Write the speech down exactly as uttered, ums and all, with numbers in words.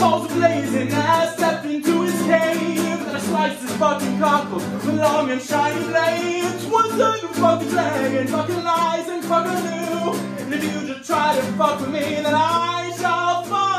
balls are blazing. I stepped into his cave, then I sliced his fucking cockles with long and shiny blades. One second fucking dragon, fucking lies and fucking new. And if you just try to fuck with me, then I shall fuck